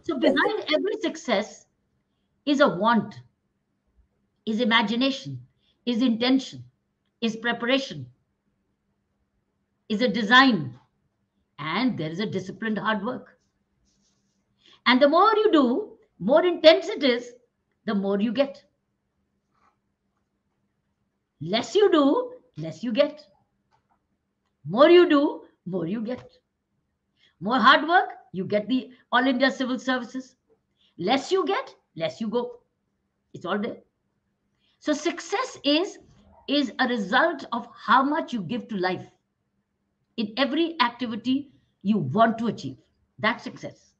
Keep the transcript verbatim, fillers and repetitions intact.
So behind every success is a want, is imagination, is intention, is preparation, is a design, and there is a disciplined hard work. And the more you do, more intense it is, the more you get. Less you do, less you get. More you do, more you get. More hard work, you get the All India Civil Services. Less you get, less you go. It's all there. So success is is a result of how much you give to life in every activity you want to achieve. That's success.